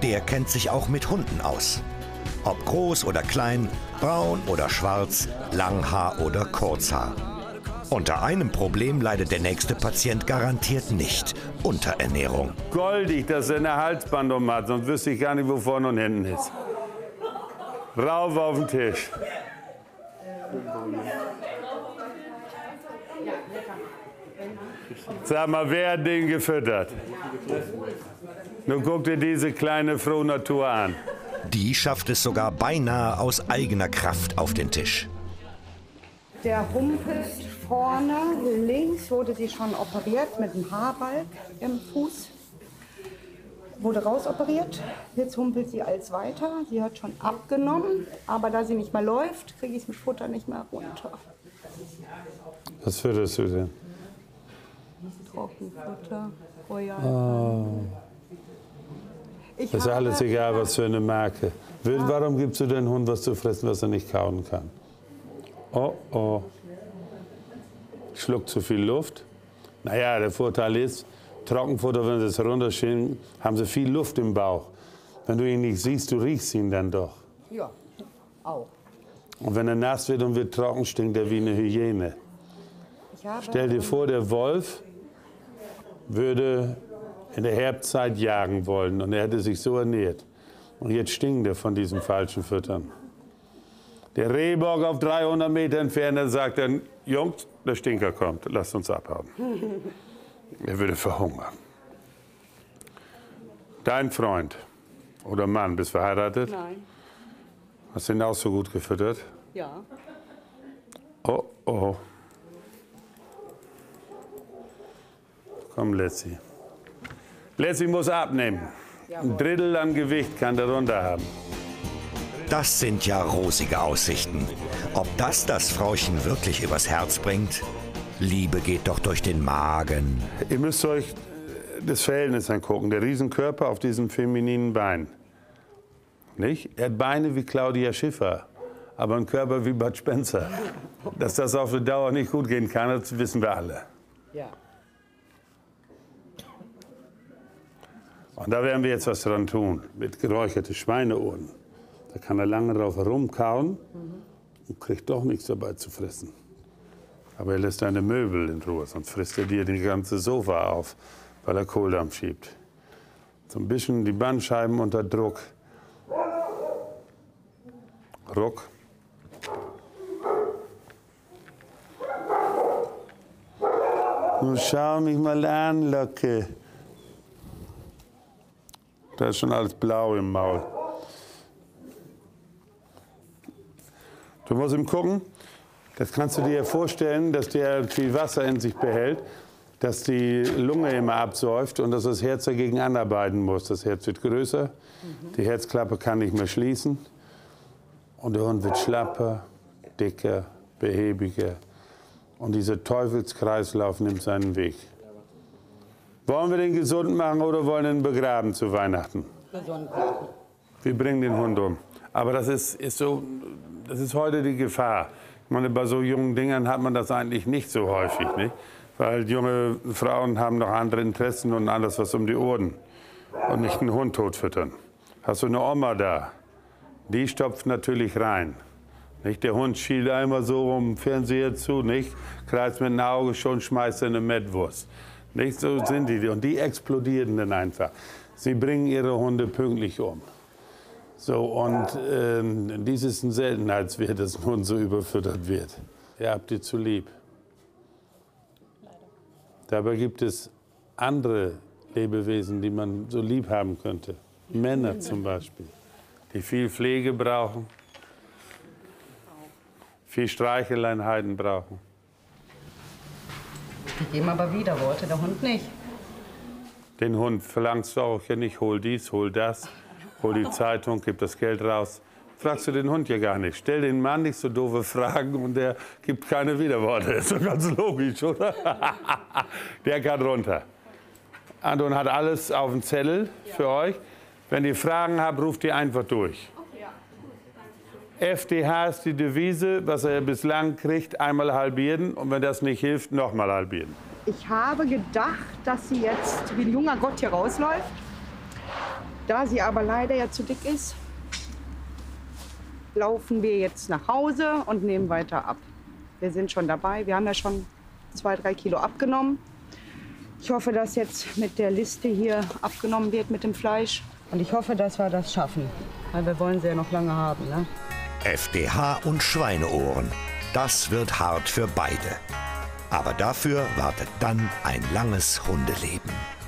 der kennt sich auch mit Hunden aus. Ob groß oder klein, braun oder schwarz, Langhaar oder Kurzhaar. Unter einem Problem leidet der nächste Patient garantiert nicht: Unterernährung. Goldig, dass er eine Halsband hat, sonst wüsste ich gar nicht, wo vorne und hinten ist. Rauf auf den Tisch. Sag mal, wer hat den gefüttert? Nun guck dir diese kleine Frohnatur an. Die schafft es sogar beinahe aus eigener Kraft auf den Tisch. Der humpelt vorne, links wurde sie schon operiert mit einem Haarbalg im Fuß. Wurde rausoperiert, jetzt humpelt sie als weiter. Sie hat schon abgenommen, aber da sie nicht mehr läuft, kriege ich es mit Futter nicht mehr runter. Was fütterst du denn? Trockenfutter, Royal. Oh. Das ist alles egal, was für eine Marke. Warum gibst du den Hund was zu fressen, was er nicht kauen kann? Oh, oh. Schluckt zu viel Luft. Naja, der Vorteil ist, Trockenfutter, wenn sie es runterschieben, haben sie viel Luft im Bauch. Wenn du ihn nicht siehst, du riechst ihn dann doch. Ja, auch. Und wenn er nass wird und wird trocken, stinkt er wie eine Hyäne. Stell dir vor, der Wolf würde in der Herbstzeit jagen wollen und er hätte sich so ernährt. Und jetzt stinkt er von diesem falschen Füttern. Der Rehbock auf 300 Meter Entfernung sagt dann: Jungs, der Stinker kommt, lasst uns abhauen. Er würde verhungern. Dein Freund oder Mann, bist verheiratet? Nein. Hast du ihn auch so gut gefüttert? Ja. Oh, oh. Komm, Letzi. Letzi muss abnehmen. Ein Drittel an Gewicht kann der runter haben. Das sind ja rosige Aussichten. Ob das Frauchen wirklich übers Herz bringt? Liebe geht doch durch den Magen. Ihr müsst euch das Verhältnis angucken. Der Riesenkörper auf diesem femininen Bein. Nicht? Er hat Beine wie Claudia Schiffer, aber einen Körper wie Bud Spencer. Dass das auf die Dauer nicht gut gehen kann, das wissen wir alle. Ja. Und da werden wir jetzt was dran tun, mit geräucherte Schweineohren. Da kann er lange drauf herumkauen und kriegt doch nichts dabei zu fressen. Aber er lässt deine Möbel in Ruhe, sonst frisst er dir die ganze Sofa auf, weil er Kohldampf schiebt. So ein bisschen die Bandscheiben unter Druck. Ruck. Nun schau mich mal an, Locke. Da ist schon alles blau im Maul. Du musst ihm gucken, das kannst du dir vorstellen, dass der viel Wasser in sich behält, dass die Lunge immer absäuft und dass das Herz dagegen anarbeiten muss. Das Herz wird größer, die Herzklappe kann nicht mehr schließen und der Hund wird schlapper, dicker, behäbiger und dieser Teufelskreislauf nimmt seinen Weg. Wollen wir den gesund machen oder wollen wir ihn begraben zu Weihnachten? Gesund machen. Wir bringen den Hund um. Aber das ist heute die Gefahr. Ich meine, bei so jungen Dingern hat man das eigentlich nicht so häufig, nicht? Weil junge Frauen haben noch andere Interessen und alles was um die Ohren. Und nicht einen Hund totfüttern. Hast du eine Oma da? Die stopft natürlich rein. Nicht? Der Hund schielt einmal so um den Fernseher zu, nicht? Kreist mit dem Auge, schon schmeißt er eine Mettwurst. Nicht so sind die. Und die explodieren dann einfach. Sie bringen ihre Hunde pünktlich um. So, und dies ist ein Seltenheitswert, dass ein Hund so überfüttert wird. Ihr habt die zu lieb. Dabei gibt es andere Lebewesen, die man so lieb haben könnte. Männer zum Beispiel, die viel Pflege brauchen, viel Streicheleinheiten brauchen. Die geben aber Widerworte, der Hund nicht. Den Hund verlangst du auch ja nicht, hol dies, hol das, hol die Zeitung, gib das Geld raus. Fragst du den Hund ja gar nicht. Stell den Mann nicht so doofe Fragen und der gibt keine Widerworte. Ist doch ganz logisch, oder? Der kann runter. Anton hat alles auf dem Zettel für euch. Wenn ihr Fragen habt, ruft ihr einfach durch. FDH ist die Devise, was er bislang kriegt, einmal halbieren und wenn das nicht hilft, nochmal halbieren. Ich habe gedacht, dass sie jetzt wie ein junger Gott hier rausläuft. Da sie aber leider ja zu dick ist, laufen wir jetzt nach Hause und nehmen weiter ab. Wir sind schon dabei. Wir haben ja schon 2-3 Kilo abgenommen. Ich hoffe, dass jetzt mit der Liste hier abgenommen wird mit dem Fleisch. Und ich hoffe, dass wir das schaffen. Weil wir wollen sie ja noch lange haben, ne? FDH und Schweineohren. Das wird hart für beide. Aber dafür wartet dann ein langes Hundeleben.